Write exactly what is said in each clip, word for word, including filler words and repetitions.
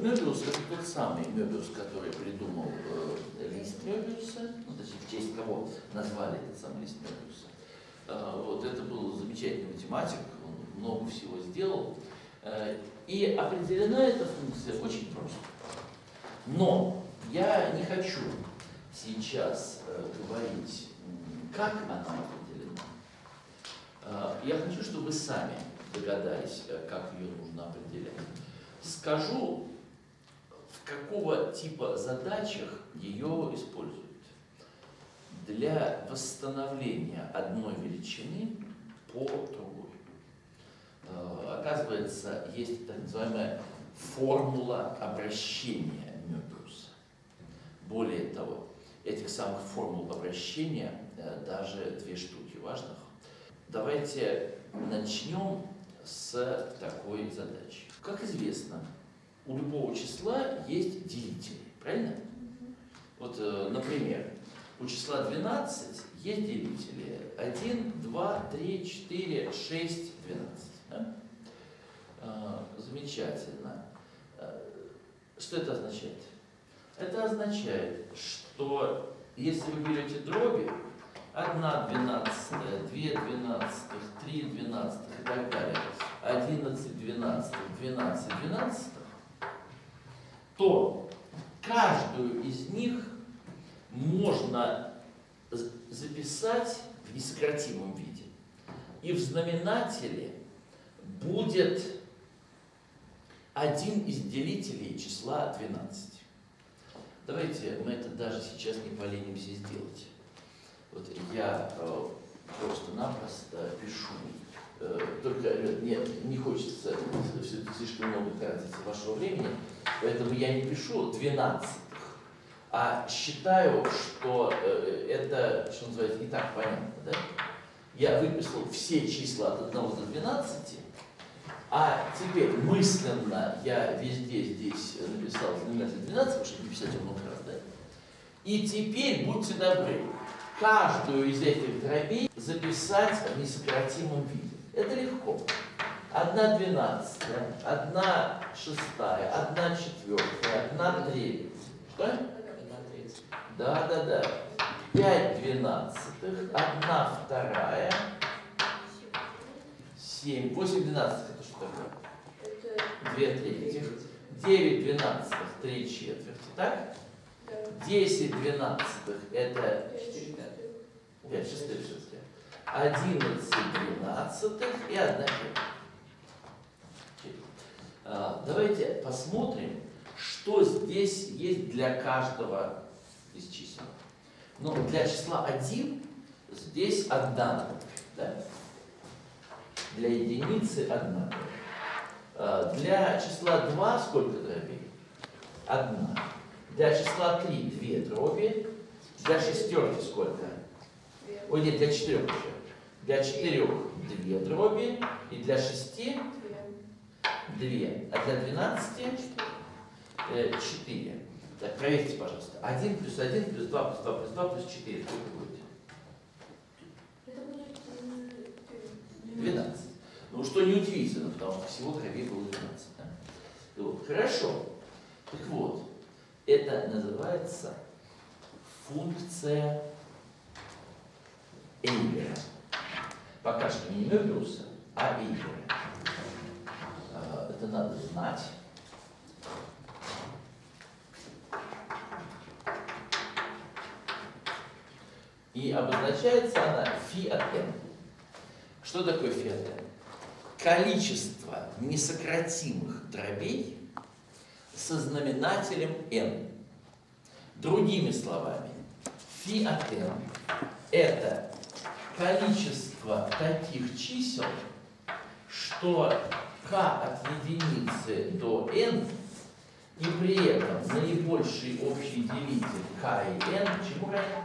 Мёбиус — это тот самый Мёбиус, который придумал э, лист Мёбиуса, ну, то есть в честь кого назвали этот самый лист Мёбиуса. Э, вот это был замечательный математик, он много всего сделал. Э, и определена эта функция очень просто. Но я не хочу сейчас э, говорить, как она определена. Э, я хочу, чтобы вы сами догадались, как ее нужно определять. Скажу, в какого типа задачах ее используют. Для восстановления одной величины по другой. Э, оказывается, есть так называемая формула обращения Мёбиуса. Более того, этих самых формул обращения э, даже две штуки важных. Давайте начнем с такой задачи. Как известно, у любого числа есть делители, правильно? Вот, э, например, у числа двенадцать есть делители один, два, три, четыре, шесть, двенадцать. Да? Э, замечательно. Э, что это означает? Это означает, что если вы берете дроби, одна двенадцатая, две двенадцатых, три двенадцатых и так далее, одиннадцать двенадцатых, двенадцать двенадцатых, то каждую из них можно записать в несократимом виде. И в знаменателе будет один из делителей числа двенадцать. Давайте мы это даже сейчас не поленимся сделать. Вот я э, просто-напросто пишу. Э, только, ребят, нет, не хочется все-таки слишком много тратить вашего времени, поэтому я не пишу двенадцатых, а считаю, что э, это, что называется, и так понятно, да? Я выписал все числа от одного до двенадцати, а теперь мысленно я везде здесь написал знаменатель двенадцать, чтобы не писать его много раз, да? И теперь, будьте добры, каждую из этих дробей записать в несократимом виде. Это легко. Одна двенадцатая, одна шестая, одна четвертая, одна третья. Что? Одна третья. Да, да, да. Пять двенадцатых, одна вторая, семь, восемь двенадцатых. Это что такое? Две трети. Девять двенадцатых, три четверти. Так? Десять двенадцатых это пять шестых все-таки. Одиннадцать двенадцатых и одна четверть. Давайте посмотрим, что здесь есть для каждого из чисел. Ну, для числа один здесь одна, да? Для единицы одна. Для числа два сколько дробей? Одна. Для числа три две дроби. Для шестерки сколько? Ой, нет, для четырех еще. Для четырех две дроби. И для шести две. А для двенадцати четыре. Так, проверьте, пожалуйста. один плюс один плюс два плюс два плюс два плюс четыре. Сколько будет? двенадцать. Ну, что неудивительно, потому что всего дробей было двенадцать. Да? Вот. Хорошо. Так вот, это называется функция Эйлера. Пока что не Мёбиуса, а Эйлера. Это надо знать. И обозначается она φ от n. Что такое φ от n? Количество несократимых дробей со знаменателем n. Другими словами, φ от n это количество таких чисел, что k от единицы до n, и при этом наибольший общий делитель k и n чему равен?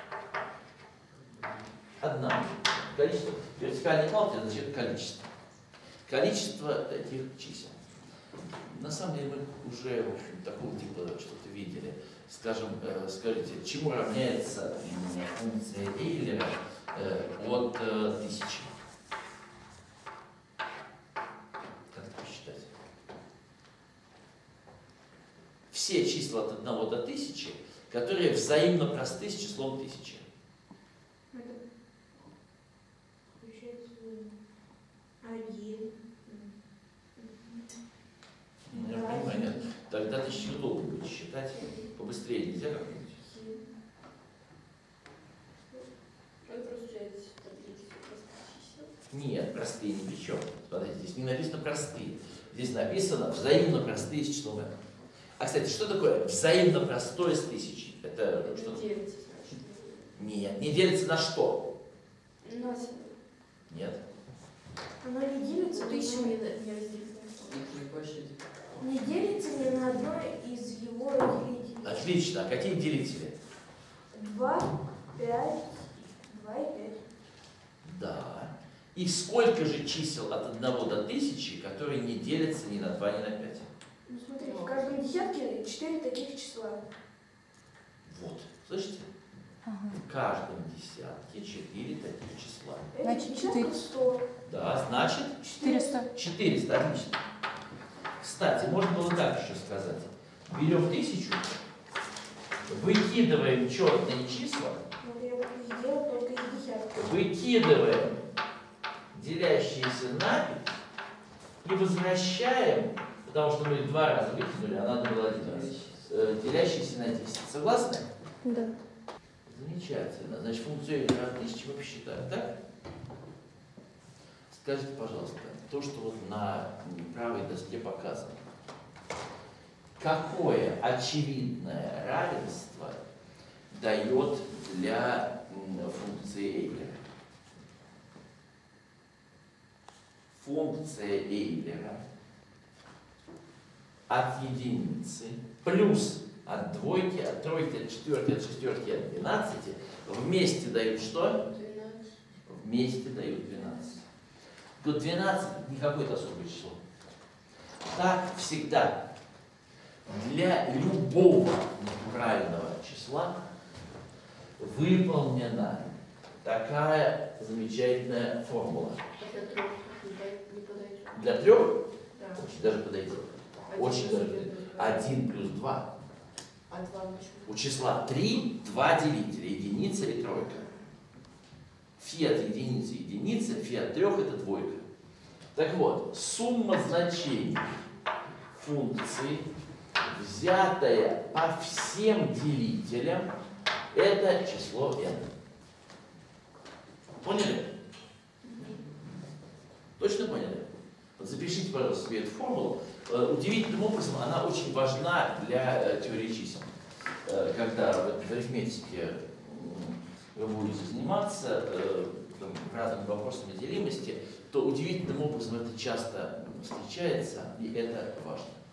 Одна. Количество. Вертикальный класс это значит количество. Количество таких чисел. На самом деле мы уже, в общем, такого типа что-то видели. Скажем, э, скажите, чему равняется функция Эйлера э, от э, тысячи? Как это посчитать? все числа от одного до тысячи, которые взаимно просты с числом тысячи. Один. Ну, я понимаю, нет. Тогда тысячу долго будет считать. Побыстрее нельзя как-нибудь? Нет, простые ни при чем. Смотрите, здесь не написано простые. Здесь написано взаимно простые с числом n. А, кстати, что такое взаимно простое с тысячей? Это что? Не делится, значит. Нет, не делится на что? На Нет. Оно не делится, тысячу не разделится. Не делится ни на одно из его делителей. Отлично. А какие делители? Два, пять, два и пять. Да. И сколько же чисел от одного до тысячи, которые не делятся ни на два, ни на пять? Ну смотрите, в каждом десятке четыре таких числа. Вот. Слышите? Ага. В каждом десятке четыре таких числа. Это Значит, десятка четыре. сто. Да, значит четыреста. четыреста. Отлично. Кстати, можно было так еще сказать. Берем тысячу, выкидываем четные числа, Вот я вот сделал только из десятка. выкидываем делящиеся на пять и возвращаем, потому что мы два раза выкинули, а надо было один раз, э, делящиеся на десять. Согласны? Да. Замечательно. Значит, функцию n равно тысяче мы посчитаем, так? Скажите, пожалуйста, то, что вот на правой доске показано, какое очевидное равенство дает для функции Эйлера? Функция Эйлера от единицы плюс от двойки, от тройки, от четверки, от шестерки, от двенадцати вместе дают что? двенадцать. Вместе дают двенадцать. Тут двенадцать не какое-то особое число. Так всегда. Для любого натурального числа выполнена такая замечательная формула. Для трех не подойдет. Для трех Да. очень даже подойдет. Очень даже подойдет. один плюс два. А два почему? У числа три два делителя, единица и тройка. Фи от единицы единица, фи от трех это двойка. Так вот, сумма значений функции, взятая по всем делителям, это число n. Поняли? Точно поняли? Вот запишите, пожалуйста, себе эту формулу. Удивительным образом она очень важна для э, теории чисел. Э, когда в, в арифметике вы будете заниматься э, там, разными вопросами делимости, то удивительным образом это часто встречается, и это важно.